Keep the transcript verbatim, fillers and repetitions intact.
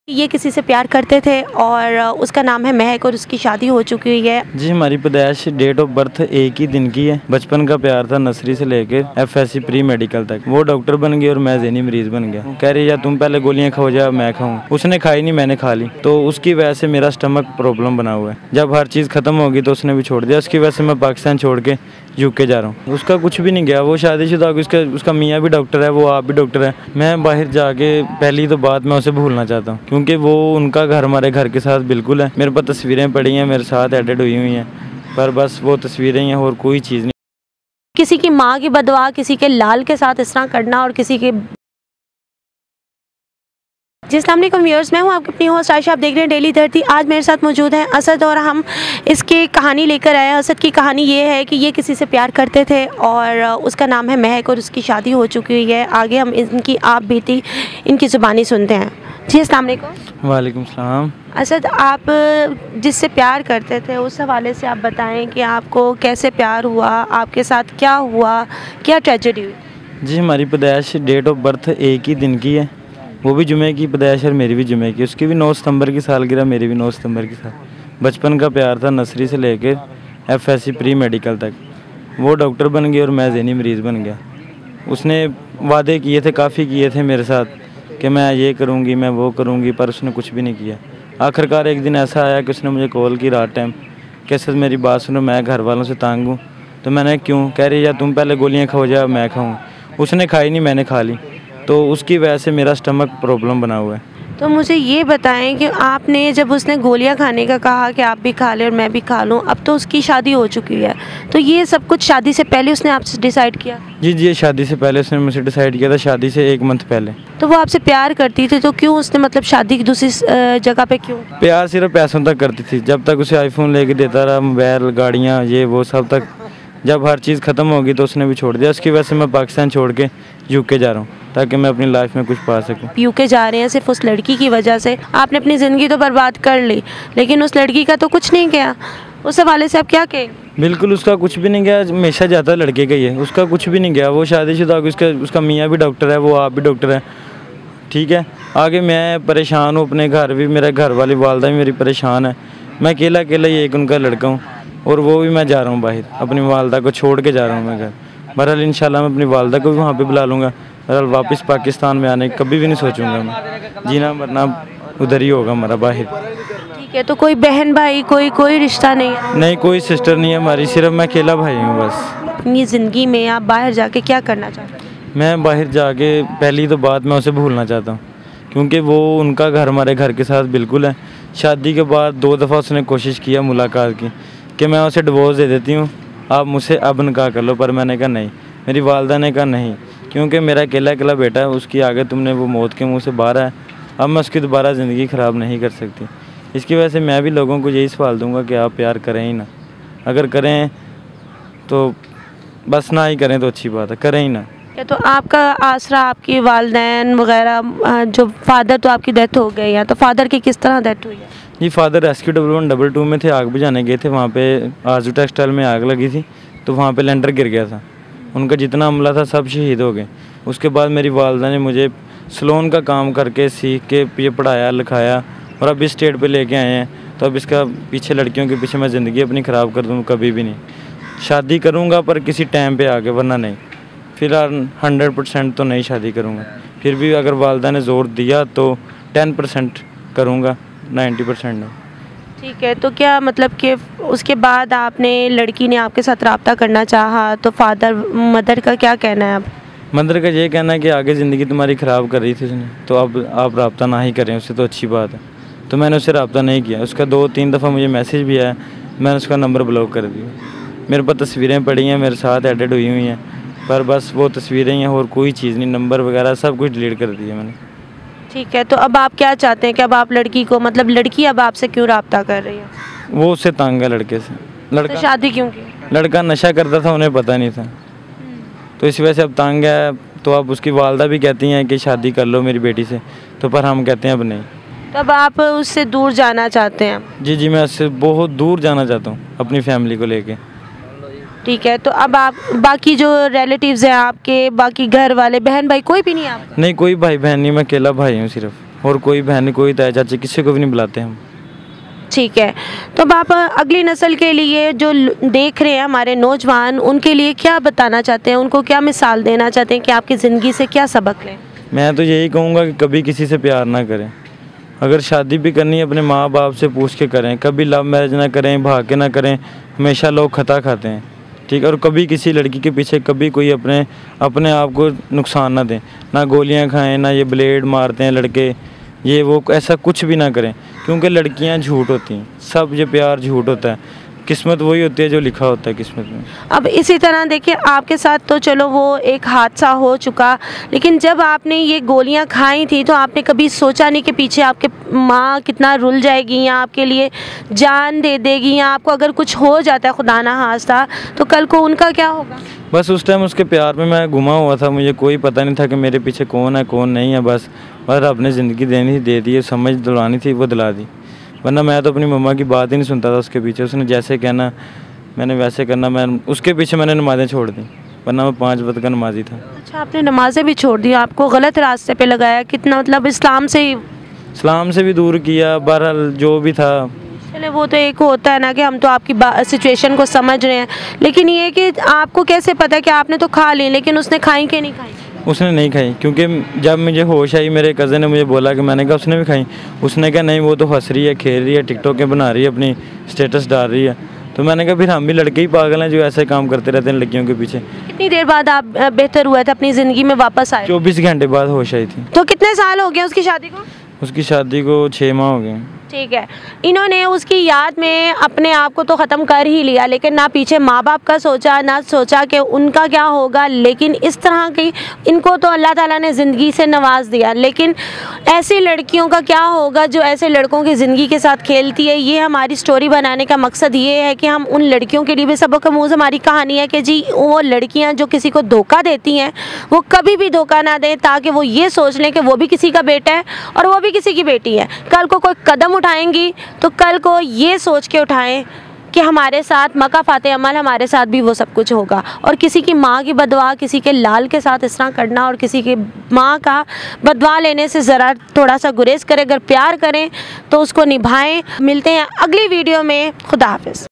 ये किसी से प्यार करते थे और उसका नाम है महक और उसकी शादी हो चुकी हुई है। जी हमारी पैदाइश डेट ऑफ बर्थ एक ही दिन की है। बचपन का प्यार था नर्सरी से लेकर एफएससी प्री मेडिकल तक। वो डॉक्टर बन गई और मैं ज़हनी मरीज बन गया। कह रही या तुम पहले गोलियां खाओ जा मैं खाऊं। उसने खाई नहीं, मैंने खा ली, तो उसकी वजह से मेरा स्टमक प्रॉब्लम बना हुआ है। जब हर चीज़ खत्म होगी तो उसने भी छोड़ दिया। उसकी वजह से मैं पाकिस्तान छोड़ के यूके जा रहा हूँ। उसका कुछ भी नहीं गया, वो शादीशुदा, उसका उसका मियाँ भी डॉक्टर है, वो आप भी डॉक्टर है। मैं बाहर जाके पहली तो बात मैं उसे भूलना चाहता हूँ, क्योंकि वो उनका घर हमारे घर के साथ बिल्कुल है। मेरे पास तस्वीरें पड़ी हैं, मेरे साथ एडिट हुई हुई हैं, पर बस वो तस्वीरें हैं और कोई चीज़ नहीं। किसी की माँ की बदवा किसी के लाल के साथ इस तरह करना और किसी के जी अस्सलाम वालेकुम व्यूअर्स, मैं हूं आपकी अपनी होस्ट आयशा। आप देख रहे हैं डेली धरती। आज मेरे साथ मौजूद हैं असद और हम इसकी कहानी लेकर आए हैं। असद की कहानी ये है कि ये किसी से प्यार करते थे और उसका नाम है महक और उसकी शादी हो चुकी हुई है। आगे हम इनकी आप बीती इनकी ज़ुबानी सुनते हैं। जी अस्सलाम वालेकुम। वालेकुम सलाम। असद, आप जिससे प्यार करते थे उस हवाले से आप बताएं कि आपको कैसे प्यार हुआ, आपके साथ क्या हुआ, क्या ट्रेजेडी हुई? जी हमारी पैदाइश डेट ऑफ बर्थ एक ही दिन की है। वो भी जुमे की पैदाइश और मेरी भी जुमे की। उसकी भी नौ सितंबर की सालगिरह, मेरी भी नौ सितंबर की साल। बचपन का प्यार था नर्सरी से लेकर एफएससी प्री मेडिकल तक। वो डॉक्टर बन गई और मैं ज़हनी मरीज बन गया। उसने वादे किए थे, काफ़ी किए थे मेरे साथ कि मैं ये करूँगी, मैं वो करूँगी, पर उसने कुछ भी नहीं किया। आखिरकार एक दिन ऐसा आया कि उसने मुझे कॉल की रात टाइम, कैसे मेरी बात सुनो, मैं घर वालों से तंग हूँ। तो मैंने क्यों? कह रही या तुम पहले गोलियाँ खाओ जा मैं खाऊँ। उसने खाई नहीं, मैंने खा ली, तो उसकी वजह से मेरा स्टमक प्रॉब्लम बना हुआ है। तो मुझे ये बताएं कि आपने जब उसने गोलियां खाने का कहा कि आप भी खा लें और मैं भी खा लूं, अब तो उसकी शादी हो चुकी है, तो ये सब कुछ शादी से पहले उसने आपसे डिसाइड किया? जी जी शादी से पहले उसने मुझसे डिसाइड किया था, शादी से एक मंथ पहले। तो वो आपसे प्यार करती थी, तो क्यों उसने मतलब शादी की दूसरी जगह पे क्यों? प्यार सिर्फ पैसों तक करती थी। जब तक उसे आईफोन लेके देता रहा, मोबाइल, गाड़ियाँ, ये वो सब तक। जब हर चीज़ ख़त्म होगी तो उसने भी छोड़ दिया। उसकी वजह से मैं पाकिस्तान छोड़ के यूके जा रहा हूँ, ताकि मैं अपनी लाइफ में कुछ पा सकूँ। यूके जा रहे हैं सिर्फ उस लड़की की वजह से? आपने अपनी ज़िंदगी तो बर्बाद कर ली, लेकिन उस लड़की का तो कुछ नहीं गया। उस हवाले से आप क्या कहें? बिल्कुल, उसका कुछ भी नहीं गया। हमेशा जाता लड़के का ही है, उसका कुछ भी नहीं गया। वो शादीशुदा, उसका उसका मियाँ भी डॉक्टर है, वो आप भी डॉक्टर है, ठीक है। आगे मैं परेशान हूँ, अपने घर भी, मेरे घर वाली वालदा भी मेरी परेशान है। मैं अकेला अकेला ही एक उनका लड़का हूँ, और वो भी मैं जा रहा हूँ बाहर, अपनी वालदा को छोड़ के जा रहा हूँ मैं घर। बहरहाल इंशाल्लाह मैं अपनी वालदा को भी वहाँ पे बुला लूँगा। बहरहाल वापस पाकिस्तान में आने कभी भी नहीं सोचूंगा मैं। जीना मरना उधर ही होगा हमारा, बाहर। ठीक है, तो कोई बहन भाई, कोई कोई रिश्ता नहीं है? नहीं, कोई सिस्टर नहीं है हमारी, सिर्फ मैं अकेला भाई हूँ बस। अपनी ज़िंदगी में आप बाहर जाके क्या करना चाहते हैं? मैं बाहर जाके पहली तो बात मैं उसे भूलना चाहता हूँ, क्योंकि वो उनका घर हमारे घर के साथ बिल्कुल है। शादी के बाद दो दफ़ा उसने कोशिश किया मुलाकात की कि मैं उसे डिवोर्स दे देती हूँ, आप मुझसे अब निकाह कर लो, पर मैंने कहा नहीं। मेरी वालदा ने कहा नहीं, क्योंकि मेरा अकेला अकेला बेटा है, उसकी आगे तुमने वो मौत के मुंह से बाहर है, अब मैं उसकी दोबारा ज़िंदगी ख़राब नहीं कर सकती। इसकी वजह से मैं भी लोगों को यही सवाल दूंगा कि आप प्यार करें ही ना। अगर करें तो बस, ना ही करें तो अच्छी बात है, करें ही ना। तो आपका आसरा आपकी वालदैन वगैरह, जो फादर तो आपकी डेथ हो गई है, तो फादर की किस तरह डेथ हुई है? जी father rescue double one double two में थे, आग बुझाने गए थे। वहाँ पे आरजू टेक्सटाइल में आग लगी थी, तो वहाँ पे लेंटर गिर गया था। उनका जितना अमला था सब शहीद हो गए। उसके बाद मेरी वालदा ने मुझे सलोन का काम करके सीख के ये पढ़ाया लिखाया, और अब इस स्टेट पे लेके आए हैं। तो अब इसका पीछे लड़कियों के पीछे मैं ज़िंदगी अपनी ख़राब कर दूँ? कभी भी नहीं। शादी करूँगा पर किसी टाइम पे आके, वरना नहीं। फ़िलहाल हंड्रेड परसेंट तो नहीं शादी करूँगा। फिर भी अगर वालदा ने ज़ोर दिया तो टेन परसेंट करूँगा, नाइन्टी परसेंट नहीं। ठीक है, तो क्या मतलब कि उसके बाद आपने, लड़की ने आपके साथ रब्ता करना चाहा, तो फादर मदर का क्या कहना है? अब मदर का ये कहना है कि आगे ज़िंदगी तुम्हारी ख़राब कर रही थी उसने, तो अब आप रब्ता ना ही करें उससे, तो अच्छी बात है। तो मैंने उससे रब्ता नहीं किया। उसका दो तीन दफ़ा मुझे मैसेज भी आया, मैंने उसका नंबर ब्लॉक कर दिया। मेरे पास तस्वीरें पड़ी हैं, मेरे साथ एडिट हुई हुई हैं, पर बस वो तस्वीरें हैं और कोई चीज़ नहीं। नंबर वगैरह सब कुछ डिलीट कर दिया मैंने। ठीक है, तो अब आप क्या चाहते हैं कि अब आप लड़की को, मतलब लड़की अब आपसे क्यों रब्ता कर रही है? वो उससे तंग है लड़के से। लड़का तो शादी क्यों की? लड़का नशा करता था, उन्हें पता नहीं था, तो इस वजह से अब तंग है। तो अब उसकी वालदा भी कहती हैं कि शादी कर लो मेरी बेटी से, तो पर हम कहते हैं अब नहीं। तो अब आप उससे दूर जाना चाहते हैं? जी जी मैं उससे बहुत दूर जाना चाहता हूँ अपनी फैमिली को लेके। ठीक है, तो अब आप बाकी जो रिलेटिव्स हैं आपके, बाकी घर वाले, बहन भाई, कोई भी नहीं? आप नहीं, कोई भाई बहन नहीं, मैं अकेला भाई हूँ सिर्फ। और कोई बहन, कोई ताया चाची, किसी को भी नहीं बुलाते हम। ठीक है, तो अब आप अगली नस्ल के लिए जो ल- देख रहे हैं हमारे नौजवान, उनके लिए क्या बताना चाहते हैं, उनको क्या मिसाल देना चाहते हैं कि आपकी ज़िंदगी से क्या सबक लें? मैं तो यही कहूँगा कि कभी किसी से प्यार ना करें। अगर शादी भी करनी है अपने माँ बाप से पूछ के करें, कभी लव मैरिज ना करें, भाग के ना करें। हमेशा लोग खता खाते हैं, ठीक है। और कभी किसी लड़की के पीछे कभी कोई अपने अपने आप को नुकसान ना दें, ना गोलियां खाएं, ना ये ब्लेड मारते हैं लड़के, ये वो, ऐसा कुछ भी ना करें, क्योंकि लड़कियां झूठ होती हैं, सब ये प्यार झूठ होता है। किस्मत वही होती है जो लिखा होता है किस्मत में। अब इसी तरह देखिए, आपके साथ तो चलो वो एक हादसा हो चुका, लेकिन जब आपने ये गोलियां खाई थी तो आपने कभी सोचा नहीं कि पीछे आपके माँ कितना रुल जाएगी या आपके लिए जान दे देगी, या आपको अगर कुछ हो जाता है खुदा ना खास्ता तो कल को उनका क्या होगा? बस उस टाइम उसके प्यार में मैं घुमा हुआ था, मुझे कोई पता नहीं था कि मेरे पीछे कौन है कौन नहीं है। बस और अपने ज़िंदगी देनी थी, दे दी, समझ दिलानी थी, वो दिला दी। वरना मैं तो अपनी मम्मा की बात ही नहीं सुनता था उसके पीछे। उसने जैसे कहना मैंने वैसे करना। मैं उसके पीछे मैंने नमाज़ें छोड़ दी, वरना मैं पाँच वक्त का नमाजी था। अच्छा, आपने नमाज़ें भी छोड़ दी, आपको गलत रास्ते पे लगाया, कितना मतलब इस्लाम से ही। इस्लाम से भी दूर किया, बहरहाल जो भी था। चले, वो तो एक होता है ना कि हम तो आपकी सिचुएशन को समझ रहे हैं, लेकिन ये कि आपको कैसे पता कि आपने तो खा ली, लेकिन उसने खाई कि नहीं खाई? उसने नहीं खाई, क्योंकि जब मुझे होश आई मेरे कज़न ने मुझे बोला कि मैंने कहा उसने भी खाई। उसने कहा नहीं, वो तो हंस रही है, खेल रही है, टिकटॉक के बना रही है, अपनी स्टेटस डाल रही है। तो मैंने कहा फिर हम भी लड़के ही पागल हैं जो ऐसे काम करते रहते हैं लड़कियों के पीछे। कितनी देर बाद आप अ, बेहतर हुआ था, अपनी ज़िंदगी में वापस आए? चौबीस घंटे बाद होश आई थी। तो कितने साल हो गए उसकी शादी को? उसकी शादी को छः माह हो गए। ठीक है, इन्होंने उसकी याद में अपने आप को तो ख़त्म कर ही लिया, लेकिन ना पीछे माँ बाप का सोचा, ना सोचा कि उनका क्या होगा। लेकिन इस तरह की इनको तो अल्लाह ताला ने ज़िंदगी से नवाज दिया, लेकिन ऐसी लड़कियों का क्या होगा जो ऐसे लड़कों की ज़िंदगी के साथ खेलती है। ये हमारी स्टोरी बनाने का मकसद ये है कि हम उन लड़कियों के लिए भी सबक आमूज़ हमारी कहानी है कि जी वो लड़कियाँ जो किसी को धोखा देती हैं वो कभी भी धोखा ना दें, ताकि वो ये सोच लें कि वो भी किसी का बेटा है और वो भी किसी की बेटी है। कल को कोई कदम उठाएंगी तो कल को ये सोच के उठाएं कि हमारे साथ मका फाते अमल, हमारे साथ भी वो सब कुछ होगा। और किसी की माँ की बदवा, किसी के लाल के साथ इस तरह करना और किसी की माँ का बदवा लेने से ज़रा थोड़ा सा गुरेज करें। अगर प्यार करें तो उसको निभाएं। मिलते हैं अगली वीडियो में। खुदा हाफिज़।